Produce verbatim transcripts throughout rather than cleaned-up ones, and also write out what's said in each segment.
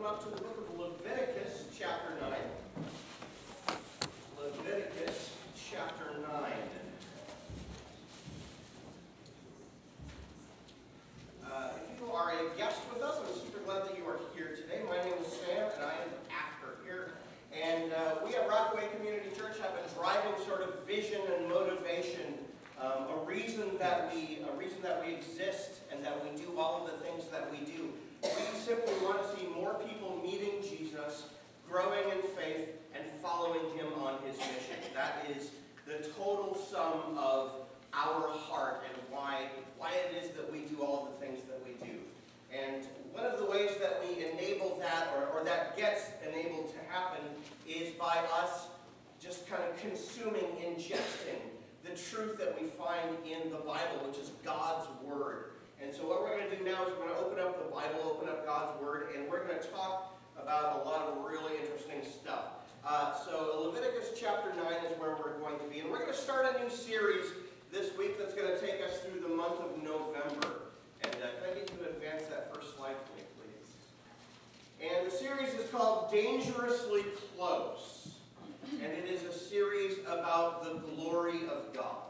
up to the book of Leviticus, chapter nine. Leviticus, chapter nine. Uh, if you are a guest with us, I'm super glad that you are here today. My name is Sam, and I am the pastor here. And uh, we at Rockaway Community Church have been driving sort of vision and motivation, um, a reason that we, a reason that we exist, and that we do all of the things that we do. We simply want to see more people meeting Jesus, growing in faith, and following him on his mission. That is the total sum of our heart and why, why it is that we do all the things that we do. And one of the ways that we enable that, or, or that gets enabled to happen, is by us just kind of consuming, ingesting the truth that we find in the Bible, which is God's Word. And so what we're going to do now is we're going to open up the Bible, open up God's Word, and we're going to talk about a lot of really interesting stuff. Uh, so Leviticus chapter nine is where we're going to be. And we're going to start a new series this week that's going to take us through the month of November. And uh, can I get you to advance that first slide for me, please? And the series is called Dangerously Close. And it is a series about the glory of God.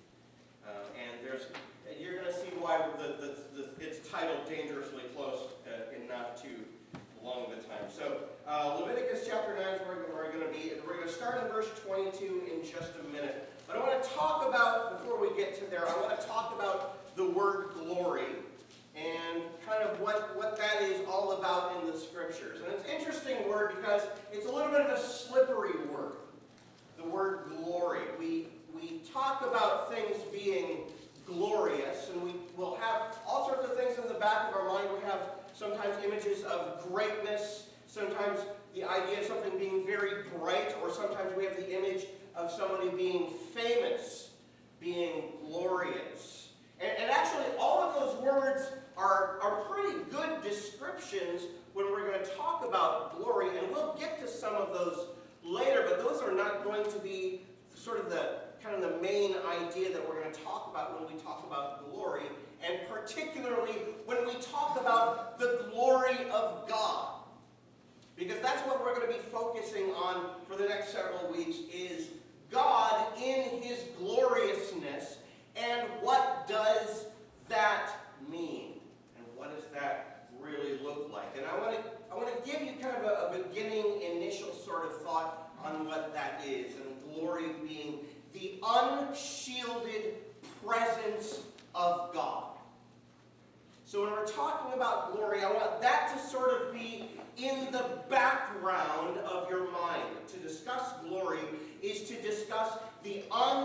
Uh, and there's, you're going to see why the, the, the, it's titled Dangerously Close uh, in not too long of a time. So uh, Leviticus chapter nine is where we're going to be. And we're going to start in verse twenty-two in just a minute. But I want to talk about, before we get to there, I want to talk about the word glory and kind of what, what that is all about in the Scriptures. And it's an interesting word because it's a little bit of a slippery word, the word glory. We, we talk about things being glorious, and we will have all sorts of things in the back of our mind. We have sometimes images of greatness, sometimes the idea of something being very bright, or sometimes we have the image of somebody being famous, being glorious. And, and actually, all of those words are, are pretty good descriptions when we're going to talk about glory, and we'll get to some of those later, but those are not going to be sort of the kind of the main idea that we're going to talk about when we talk about glory, and particularly when we talk about the glory of God. Because that's what we're going to be focusing on for the next several weeks, is God in his gloriousness, and what does that mean? And what does that really look like? And I want to I want to give you kind of a, a beginning, initial sort of thought on what that is, and glory being the unshielded presence of God. So when we're talking about glory, I want that to sort of be in the background of your mind. To discuss glory is to discuss the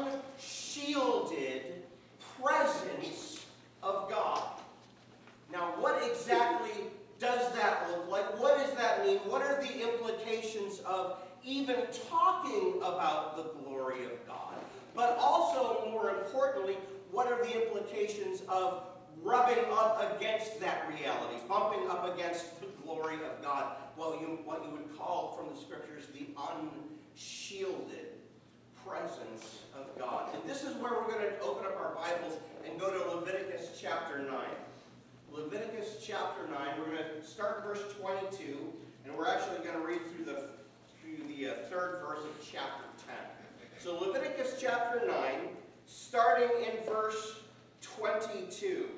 unshielded presence of God. Now, what exactly does that look like? What does that mean? What are the implications of even talking about the glory of God? But also, more importantly, what are the implications of rubbing up against that reality, bumping up against the glory of God? Well, you, what you would call from the Scriptures the unshielded presence of God. And this is where we're going to open up our Bibles and go to Leviticus chapter nine. Leviticus chapter nine, we're going to start verse twenty-two, and we're actually going to read through the, through the uh, third verse of chapter ten. So Leviticus chapter nine, starting in verse twenty-two.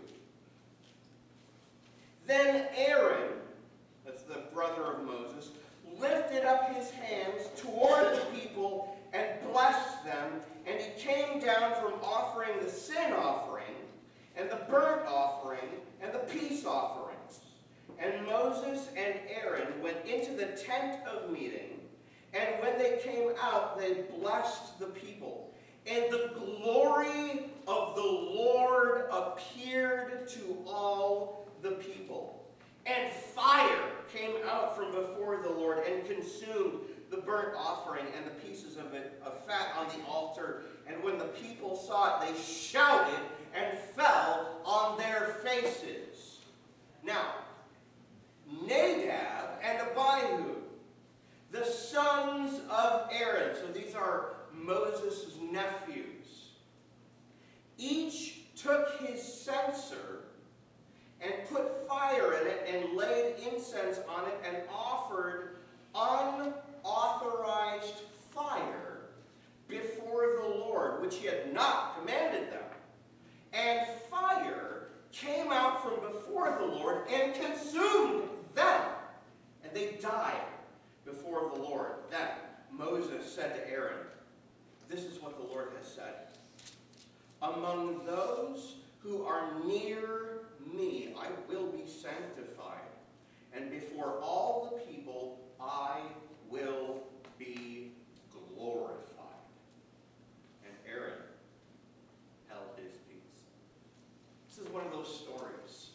Then Aaron, that's the brother of Moses, lifted up his hands toward the people and blessed them, and he came down from offering the sin offering, and the burnt offering, and the peace offerings. And Moses and Aaron went into the tent of meeting, and when they came out, they blessed the people. And the glory of the Lord appeared to all the people. And fire came out from before the Lord and consumed the burnt offering and the pieces of it of fat on the altar. And when the people saw it, they shouted and fell on their faces. Now, Nadab and Abihu, the sons of Aaron, so these are Moses' nephews, each took his censer and put fire in it and laid incense on it and offered unauthorized fire before the Lord, which he had not commanded them. And fire came out from before the Lord and consumed them, and they died before the Lord. Then Moses said to Aaron, "This is what the Lord has said. Among those who are near me, I will be sanctified, and before all the people, I will be glorified." And Aaron held his peace. This is one of those stories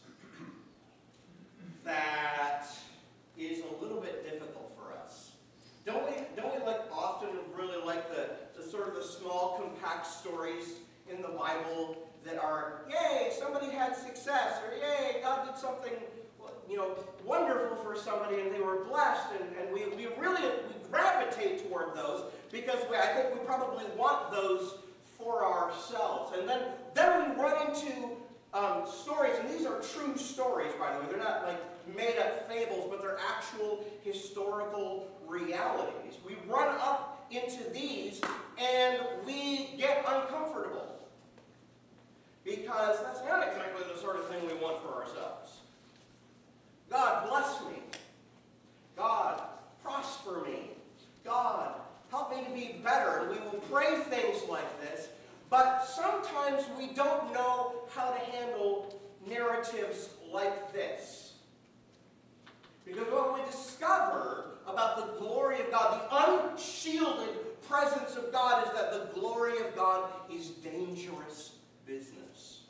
that is a little bit difficult for us. Don't we, don't we like often really like the, the sort of the small, compact stories in the Bible that are, yay, somebody had success, or yay, God did something, you know, wonderful for somebody and they were blessed, and, and we, we really we gravitate toward those because we, I think we probably want those for ourselves. And then, then we run into um, stories, and these are true stories, by the way. They're not like made-up fables, but they're actual historical realities. We run up into these and we get uncomfortable because that's not exactly the sort of thing we want for ourselves. God, bless me. God, prosper me. God, help me to be better. And we will pray things like this, but sometimes we don't know how to handle narratives like this. Because what we discover about the glory of God, the unshielded presence of God, is that the glory of God is dangerous business.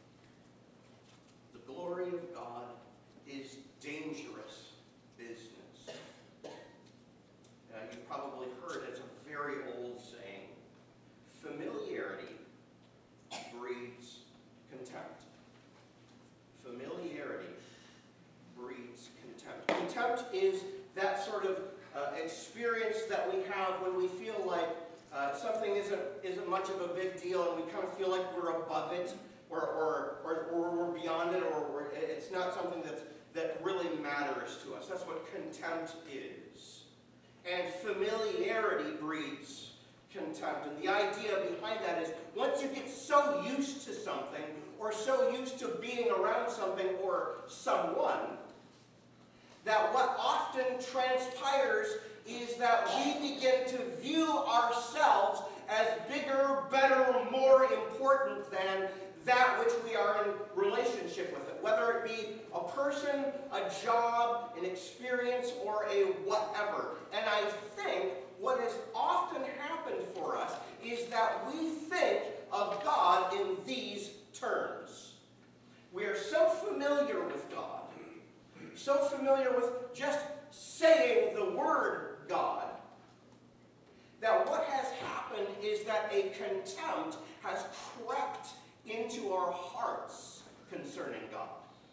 The glory of God is dangerous business. Uh, you've probably heard, it's a very old saying, familiarity breeds contempt. Familiarity breeds contempt. Contempt is that sort of uh, experience that we have when we feel like uh, something isn't, isn't much of a big deal, and we kind of feel like we're above it, or, or, or, or we're beyond it, or we're, it's not something that's, that really matters to us. That's what contempt is. And familiarity breeds contempt. And the idea behind that is once you get so used to something, or so used to being around something or someone, that what often transpires is that we begin to view ourselves as bigger, better, more important than that which we are in relationship with it. Whether it be a person, a job, an experience, or a whatever. And I think what has often happened for us is that we think of God in these terms. We are so familiar with God, so familiar with just saying the word God, that what has happened is that a contempt has crept into our hearts concerning God.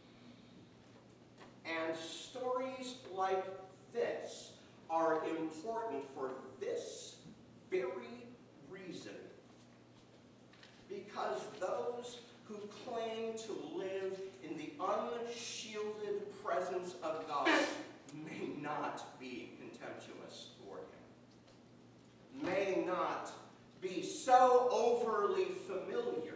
And stories like this are important for this very reason. Because those who claim to live in the unshielded presence of God may not be contemptuous toward him. May not be so overly familiar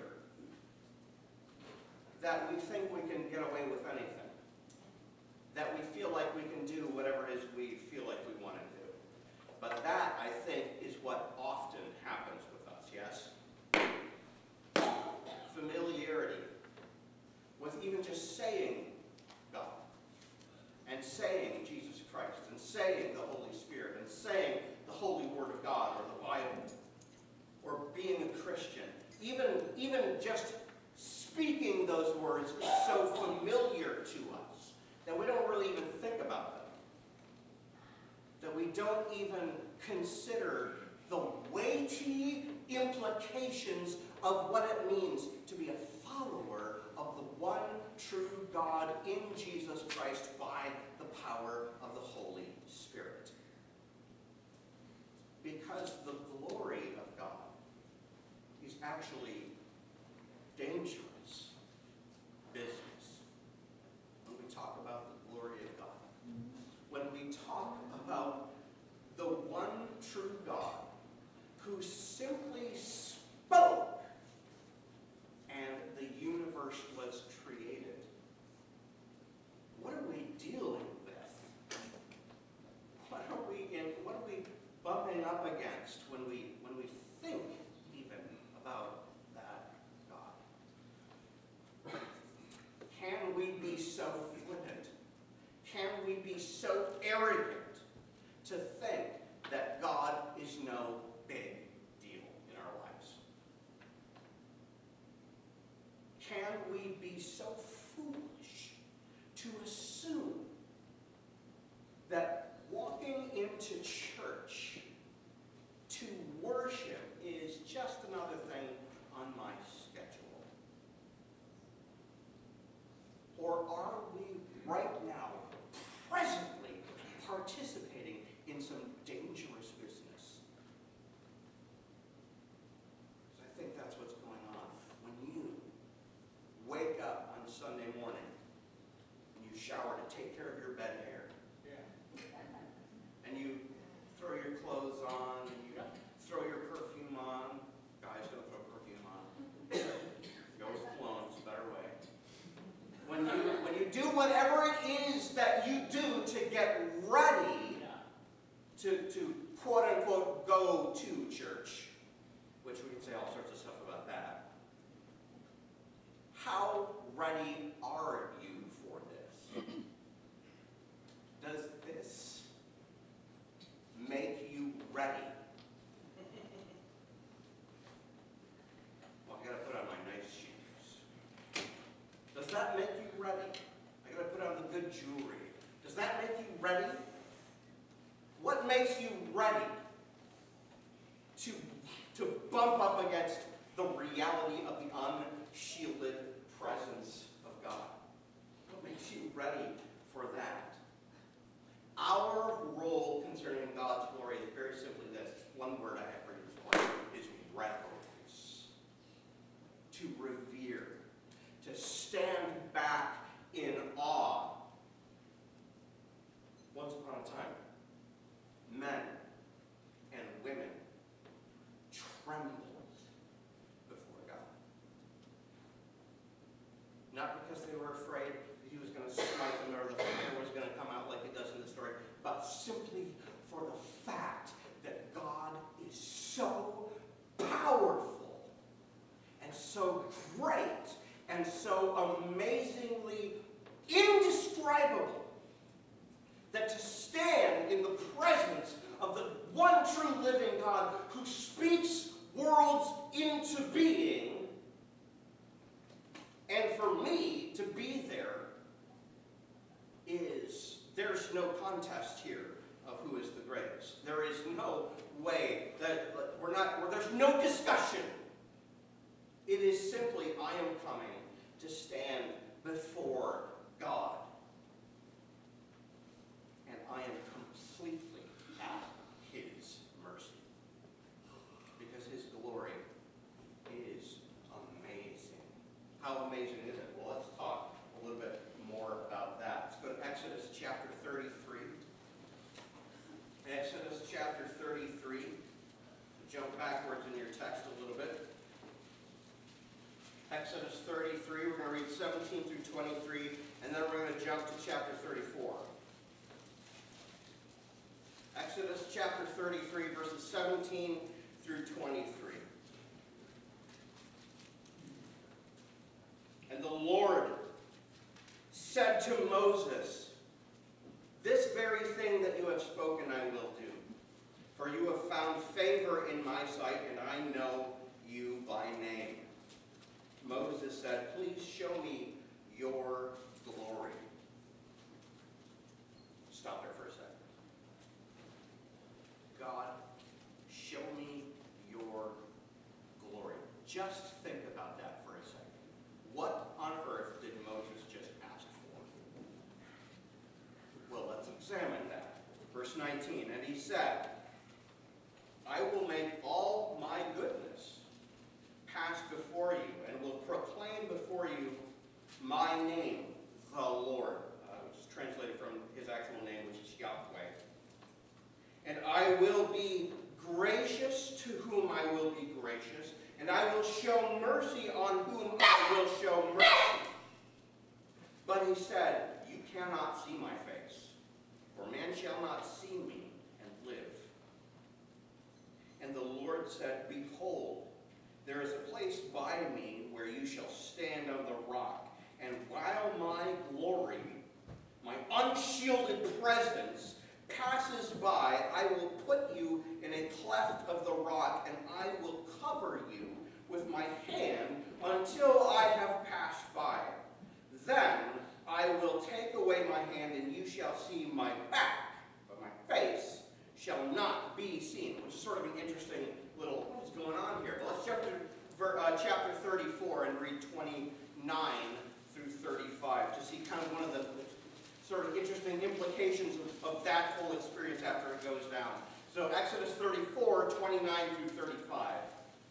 that we think we can get away with anything. That we feel like we can do whatever it is we feel like we want to do. But that, I think, is what often happens with us, yes? Familiarity with even just saying God, and saying Jesus Christ, and saying the Holy Spirit, and saying the Holy Word of God, or the Bible, or being a Christian. Even, even just speaking those words is so familiar to us that we don't really even think about them. That we don't even consider the weighty implications of what it means to be a follower of the one true God in Jesus Christ by the power of the Holy Spirit. Because the glory of God is actually dangerous business when we talk about the glory of God. about the one true God who simply spoke and the universe was created. What are we dealing with? What are we in, what are we bumping up against when we when we think even about that God? Can we be so flippant? Can we be so arrogant to think that God is no big deal in our lives? Can we be so foolish to assume that walking into church to worship is just another thing on my schedule? Or are we right now presently participating in some dangerous business? Because I think that's what's going on. When you wake up on Sunday morning and you shower to take care of your bed hair, and you throw your clothes on, and you throw your perfume on. Guys, don't throw perfume on. Go with cologne, it's a better way. When you, when you do whatever it is that you do to get ready to, to quote-unquote go to church, which we can say all sorts of stuff about that, how ready are you for this? Does this make you ready? Well, I gotta put on my nice shoes. Does that make you ready? I gotta put on the good jewelry. Does that make you ready? What makes you ready to, to bump up against the reality of the unshielded presence of God? What makes you ready for that? Our role concerning God's glory is very simply this. One word I have for you this morning is reverence. To revere. To stand back in awe. Once upon a time, men and women trembled before God. Not because they were afraid that he was going to smite them or the fire was going to come out like it does in the story, but simply for the fact that God is so powerful and so great and so amazingly indescribable that to stand in the presence of the one true living God who speaks worlds into being, and for me to be there, is, there's no contest here of who is the greatest. There is no way that we're not, there's no discussion. It is simply, I am coming to stand before God. And I am completely at his mercy. Because his glory is amazing. How amazing is it? Well, let's talk a little bit more about that. Let's go to Exodus chapter thirty-three. Exodus chapter thirty-three. Jump backwards in your text a little bit. Exodus thirty-three, we're going to read seventeen through twenty-three, and then we're going to jump to chapter thirty-four. Exodus chapter thirty-three, verses seventeen through twenty-three. And the Lord said to Moses, "This very thing that you have spoken I will do, for you have found favor in my sight, and I know you by name." Moses said, "Please show me your glory." Stop there for a second. God, show me your glory. Just think about that for a second. What on earth did Moses just ask for? Well, let's examine that. Verse nineteen, and he said, "I will make all my goodness pass before you, and will proclaim before you my name, the Lord." Uh, which is translated from his actual name, which is Yahweh. will be gracious to whom I will be gracious, and I will show mercy on whom I will show mercy. But he said, you cannot see my face, for man shall not see me and live. And the Lord said, behold, there is a place by me where you shall stand on the rock, and while my glory, my unshielded presence, passes by, I will put you in a cleft of the rock, and I will cover you with my hand until I have passed by. Then I will take away my hand, and you shall see my back, but my face shall not be seen. Which is sort of an interesting little, what is going on here? Well, let's jump to uh, chapter thirty-four and read twenty-nine through thirty-five to see kind of one of the sort of interesting implications of, of that whole experience after it goes down. So Exodus thirty-four, twenty-nine through thirty-five.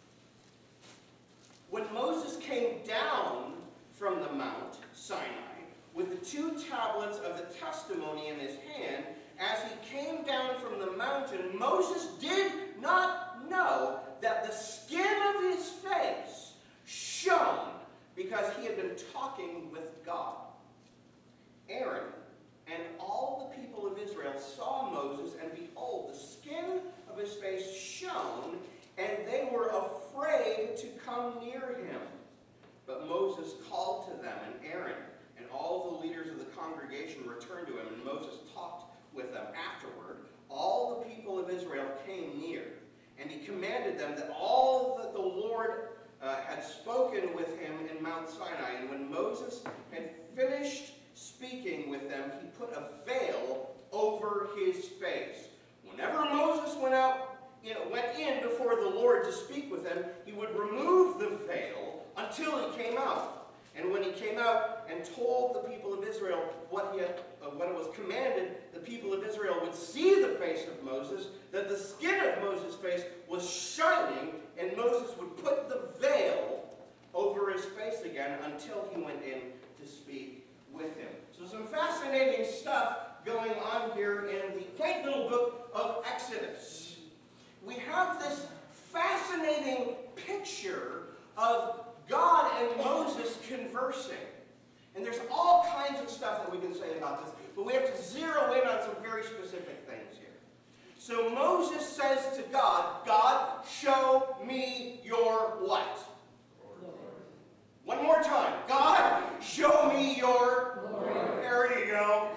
When Moses came down from the Mount Sinai with the two tablets of the testimony in his hand, as he came down from the mountain, Moses did not know that the skin of his face shone because he had been talking with God. Aaron and all the people of Israel saw Moses, and behold, the skin of his face shone, and they were afraid to come near him. But Moses called to them, and Aaron and all the leaders of the congregation returned to him, and Moses talked with them. Afterward, all the people of Israel came near, and he commanded them that all that the Lord uh, had spoken with him in Mount Sinai. And when Moses had finished speaking with them, he put a veil over his face. Whenever Moses went out, you know, went in before the Lord to speak with him, he would remove the veil until he came out. And when he came out and told the people of Israel what he had, uh, what it was commanded, the people of Israel would see the face of Moses, that the skin of Moses' face was shining, and Moses would put the veil over his face again until he went in to speak with him. So some fascinating stuff going on here in the quaint little book of Exodus. We have this fascinating picture of God and Moses conversing. And there's all kinds of stuff that we can say about this, but we have to zero in on some very specific things here. So Moses says to God, God, show me your what? Glory. One more time. God, show me your glory. There you go.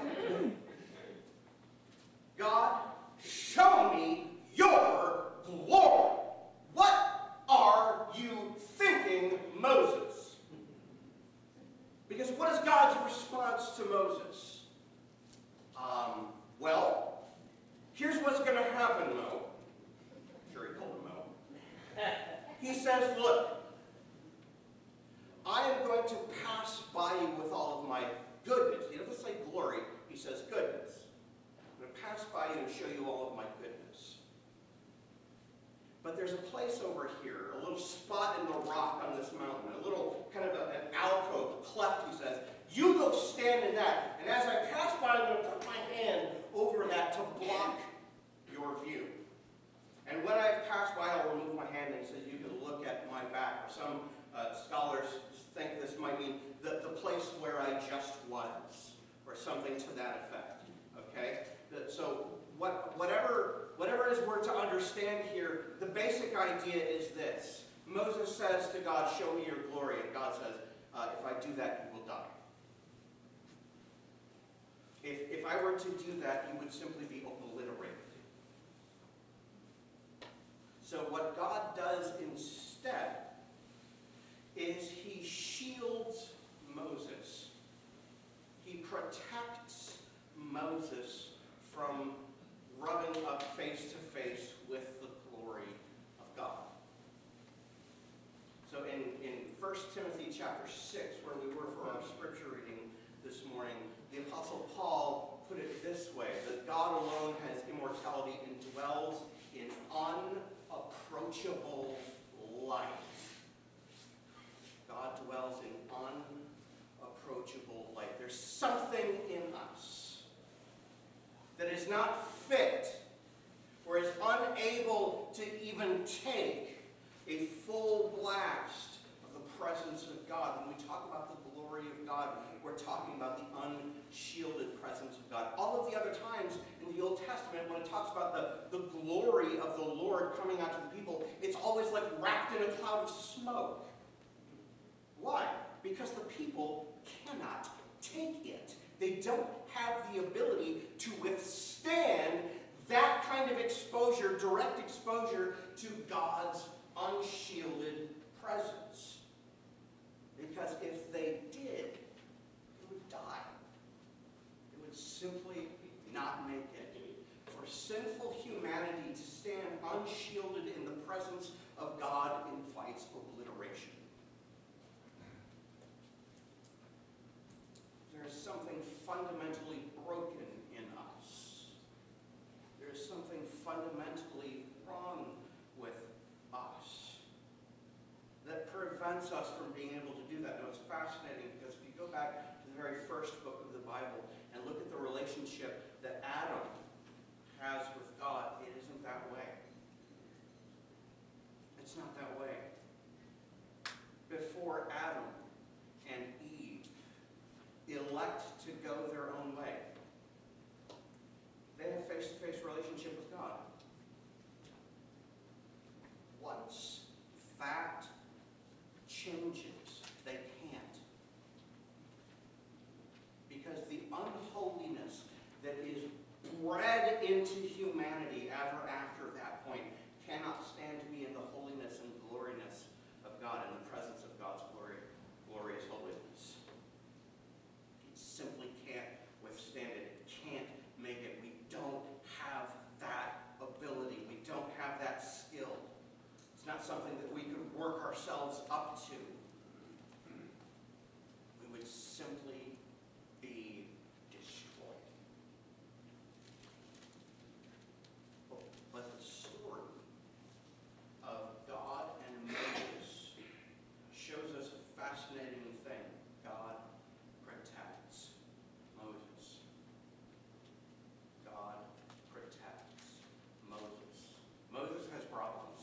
God, show me your glory. What are you thinking, Moses? Because what is God's response to Moses? Um, well, here's what's going to happen, Mo. I'm sure he told him Mo. He says, look, I am going to pass by you with all of my goodness. He doesn't say glory, he says goodness. I'm going to pass by you and show you all of my goodness. But there's a place over here, a little spot in the rock on this mountain, a little kind of a, an alcove, a cleft, he says. You go stand in that. And as I pass by, I'm going to put my hand over that to block your view. And when I pass by, I'll remove my hand, and he says, you can look at my back. Or some uh, scholars think this might mean the, the place where I just was, or something to that effect. Okay? The, so what, whatever, whatever it is we're to understand here, the basic idea is this. Moses says to God, show me your glory. And God says, uh, if I do that, you will die. If, if I were to do that, you would simply be obliterated. So what God does instead is he shields Moses. He protects Moses from rubbing up face to face with the glory of God. So in, in First Timothy chapter six, where we were for our scripture reading this morning, the Apostle Paul put it this way, that God alone has immortality and dwells in unapproachable light. God dwells in unapproachable light. There's something in us that is not fit or is unable to even take a full blast of the presence of God. When we talk about the glory of God, we're talking about the unshielded presence of God. All of the other times in the Old Testament, when it talks about the, the glory of the Lord coming out to the people, it's always like wrapped in a cloud of smoke. Why? Because the people cannot take it. They don't have the ability to withstand that kind of exposure, direct exposure to God's unshielded presence. Because if they did, it would die. It would simply not make it. For sinful humanity to stand unshielded in the presence of God invites obliteration. There is something fundamentally broken in us. There is something fundamentally wrong with us that prevents us from being able to do that. Now, it's fascinating because if you go back to the very first book of the Bible and look at the relationship that Adam has with God, it isn't that way. It's not that way. Before Adam and Eve elect to go their own way, they have face-to-face relationship with God. Once that changes, they can't. Because the unholiness that is bred into humanity ever after that point cannot stand to be in the holiness and gloriness of God, in the presence of God's glory, glorious holiness. It simply can't withstand it. It can't make it. We don't have that ability. We don't have that skill. It's not something that we could work ourselves up to. We would simply be destroyed. But the story of God and Moses shows us a fascinating thing. God protects Moses. God protects Moses. Moses has problems.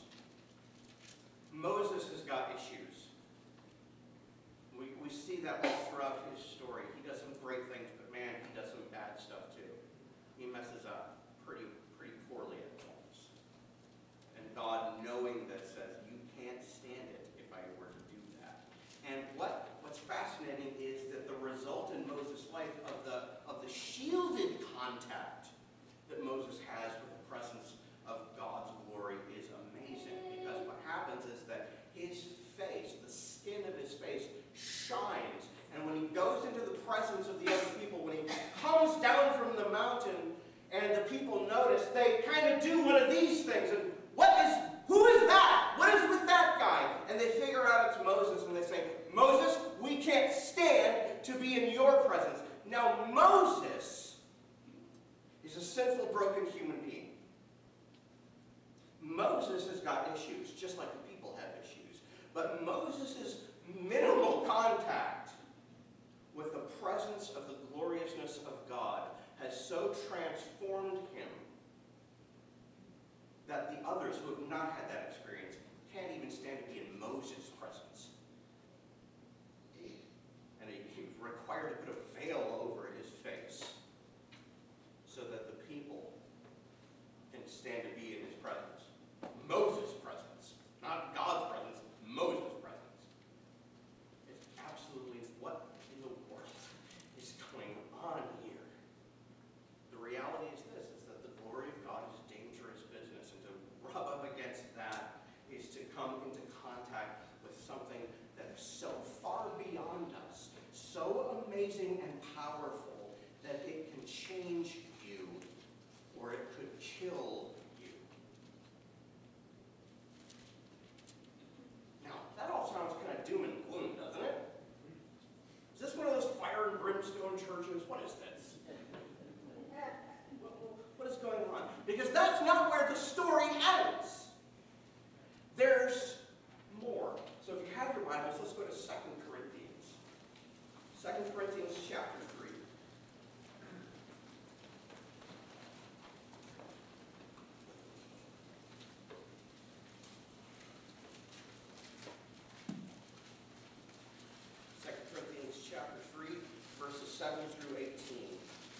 Moses has got issues. We, we see that all throughout his story. He does some great things, but man, he does some bad stuff too. He messes up pretty, pretty poorly at times. And God, knowing this, says, you can't stand it if I were to do that. And what, what's fascinating is that the result in Moses' life of the, of the shielded contact that Moses has with the presence of God's glory is amazing. Because what happens is that his face, the skin of his face, shines. And when he goes into the presence of the other people, when he comes down from the mountain and the people notice, they kind of do one of these things. And what is, who is that? What is with that guy? And they figure out it's Moses, and they say, Moses, we can't stand to be in your presence. Now, Moses is a sinful, broken human being. Moses has got issues, just like the people have issues. But Moses' minimal contact with the presence of the gloriousness of God has so transformed him that the others who have not had that experience can't even stand to be in Moses' presence. And he required to put a veil over his face so that the people can stand to be in his presence. Moses' presence, not God's presence, Moses' presence. It's absolutely, what in the world is going on here? The reality is this, is that the glory of God is dangerous business, and to rub up against that is to come into contact with something that is so far beyond us, so amazing and powerful, that it can change you, or it could kill you. Now, that all sounds kind of doom and gloom, doesn't it? Is this one of those fire and brimstone churches? What is this? What is going on? Because that's not where the story ends. There's more. So if you have your Bibles, let's go to Second Corinthians. Second Corinthians chapter three. seven through eighteen.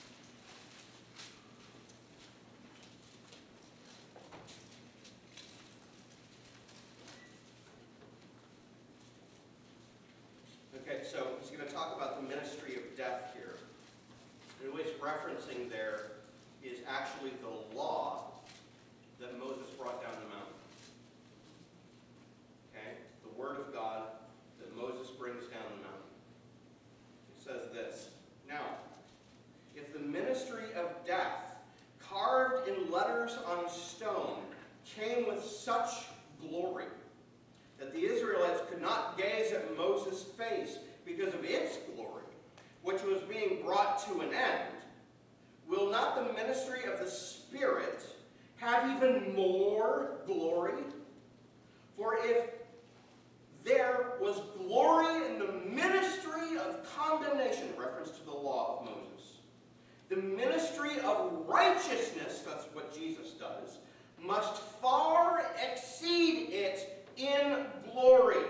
Okay, so he's going to talk about the ministry of death here. And what he's referencing there is actually the law that Moses brought down the mountain. Okay? The word of God that Moses brings down the mountain. It says this, "Now, if the ministry of death, carved in letters on stone, came with such glory that the Israelites could not gaze at Moses' face because of its glory, which was being brought to an end, will not the ministry of the Spirit have even more glory? For if there was glory in the ministry of condemnation," reference to the law of Moses, "the ministry of righteousness," that's what Jesus does, "must far exceed it in glory.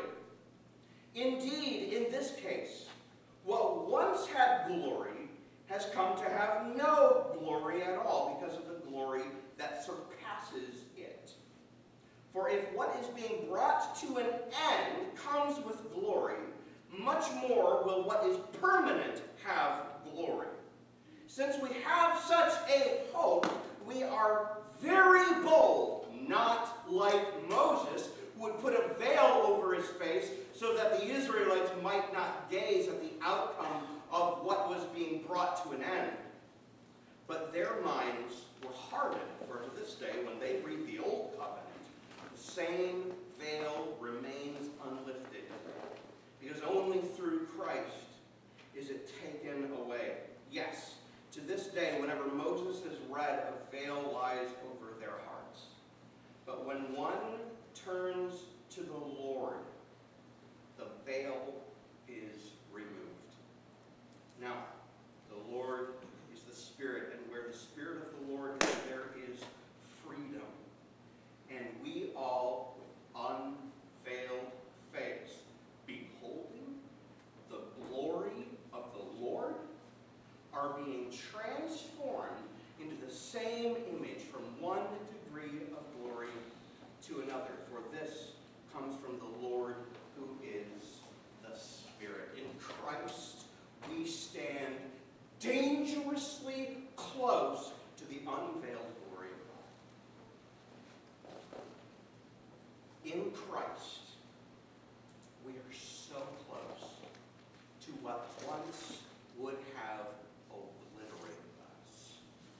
Indeed, in this case, what once had glory has come to have no glory at all because of the glory that surpasses it. For if what is being brought to an end comes with glory, much more will what is permanent have glory. Since we have such a hope, we are very bold, not like Moses, who would put a veil over his face so that the Israelites might not gaze at the outcome of what was being brought to an end. But their minds were hardened, for to this day, when they read the Old Covenant, the same veil remains unlifted, because only through Christ is it taken away. Yes, to this day, whenever Moses is read, a veil lies over their hearts. But when one turns to the Lord, the veil is removed. Now, the Lord is the Spirit, and where the Spirit of the Lord is, there is freedom. And we all, with unveiled face, beholding the glory of the Lord, are being transformed into the same image from one degree of glory to another. For this comes from the Lord, who is the Spirit. In Christ, we stand dangerously close to the unveiled glory of God. In Christ, we are so close to what once would have obliterated us.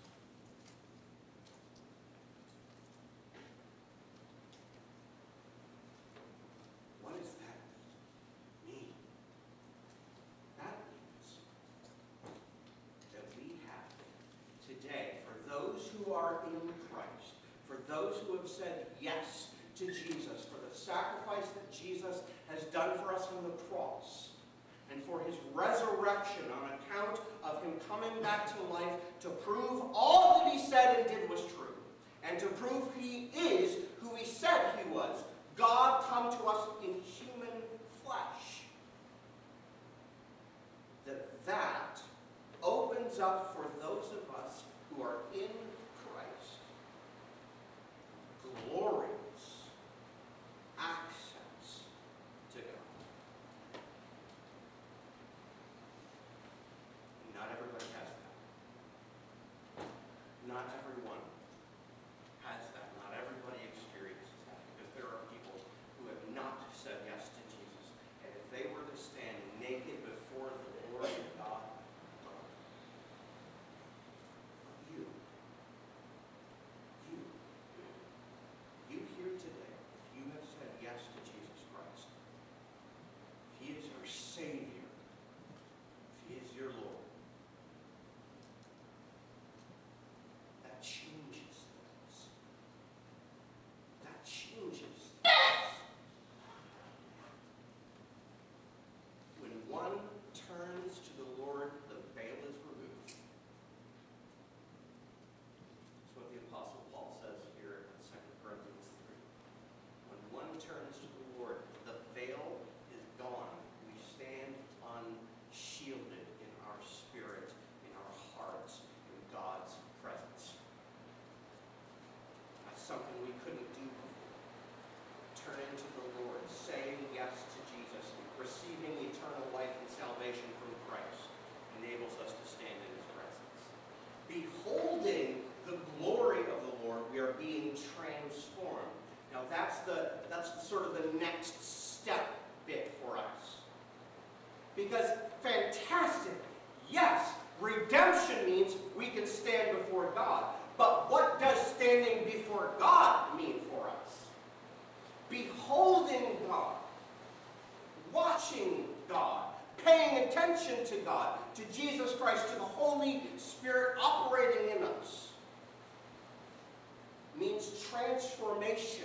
What does that mean? That means that we have today, for those who are in Christ, for those who have said yes to Jesus, for the sacrifice that Jesus has done for us on the cross, and for his resurrection on account of him coming back to life to prove all that he said and did was true, and to prove he is who he said he was, God come to us in human flesh, that that opens up for those of us who are in Christ glorious access to God. Not everybody has that. Not everyone has that. Not everybody experiences that, because there are people who have not said couldn't do before. Turning to the Lord, saying yes to Jesus, receiving eternal life and salvation from Christ enables us to stand in his presence. Beholding the glory of the Lord, we are being transformed. Now that's the, that's the sort of the next step bit for us. Because fantastic, yes, redemption means we can stand before God. But what does standing before God mean for us? Beholding God, watching God, paying attention to God, to Jesus Christ, to the Holy Spirit operating in us, means transformation,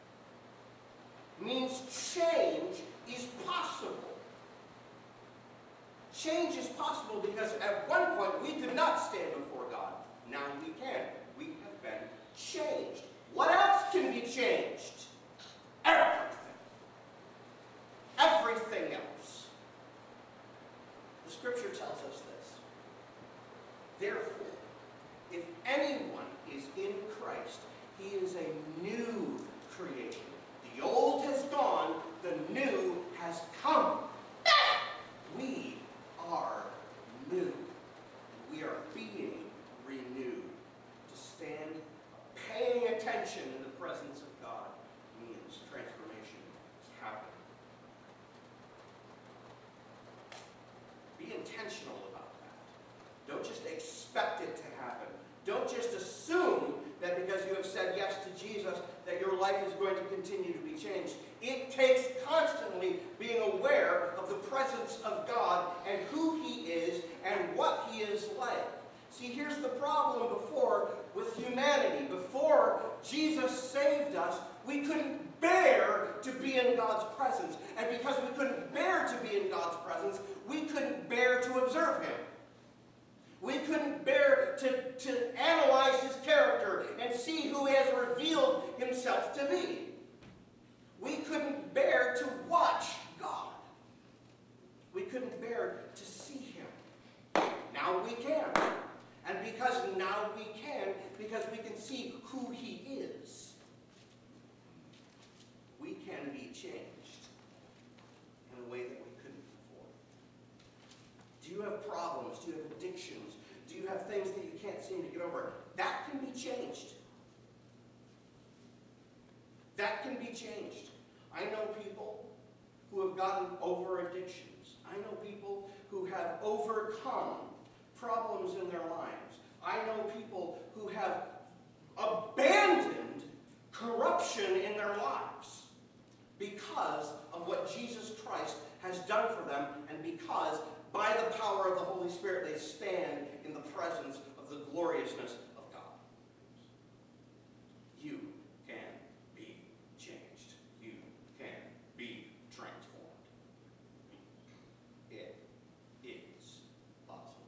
means change is possible. Change is possible because at one point we could not stand before God. Now we can. We have been changed. What else can be changed? Everything. Everything else. The scripture tells us this. Therefore, if anyone is in Christ, he is a new creation. The old has gone, the new has come. We are new. We are being renewed. To stand paying attention in the presence of God means transformation is happening. Be intentional about that. Don't just expect it to happen. Don't just assume that because you have said yes to Jesus that your life is going to continue to be changed. It takes constantly being aware of the presence of God and who he is and what he is like. See, here's the problem before with humanity. Before Jesus saved us, we couldn't bear to be in God's presence. And because we couldn't bear to be in God's presence, we couldn't bear to observe him. We couldn't bear to, to analyze his character and see who he has revealed himself to be. We couldn't bear to watch God. We couldn't bear to see him. Now we can. And because now we can, because we can see who he is, we can be changed in a way that we couldn't before. Do you have problems? Do you have addictions? Do you have things that you can't seem to get over? That can be changed. That can be changed. I know people who have gotten over addictions. I know people who have overcome problems in their lives. I know people who have abandoned corruption in their lives because of what Jesus Christ has done for them and because by the power of the Holy Spirit they stand in the presence of the gloriousness of God. You can be changed. You can be transformed. It is possible.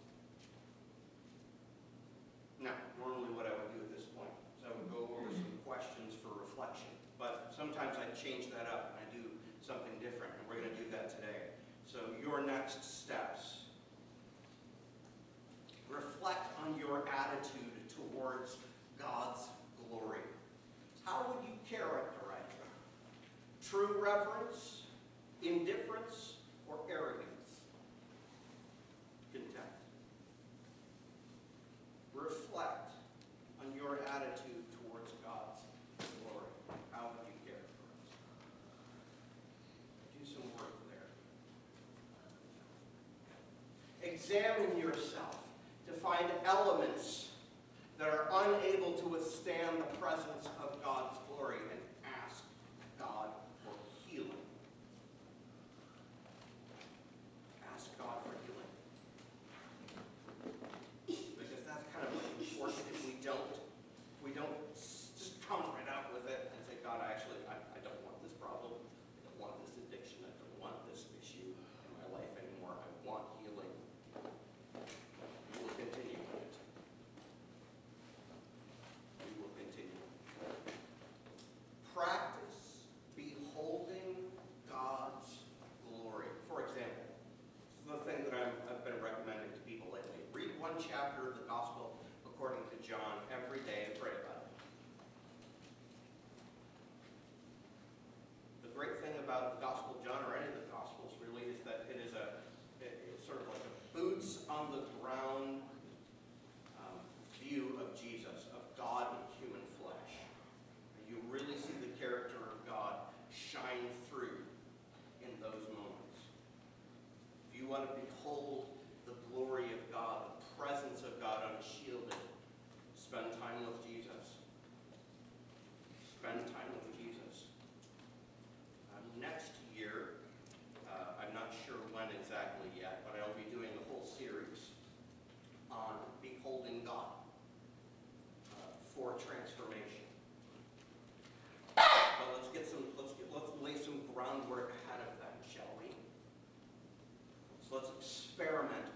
Now, normally what I would do at this point is I would go over some questions for reflection, but sometimes I change that up and I do something different, and we're going to do that today. So your next steps. Reflect on your attitude towards God's glory. How would you characterize it? True reverence, indifference, or arrogance? Contempt. Reflect on your attitude towards God's glory. How would you characterize it? Do some work there. Examine yourself to find elements that are unable to withstand the presence of God's glory and ask God for healing. Ask God for healing. Because that's kind of important if we don't. We don't just come right out with it and say, God, actually, I, I don't want this problem. I don't want this addiction. I don't want this issue in my life anymore. I want healing. We will continue with it. We will continue. experiment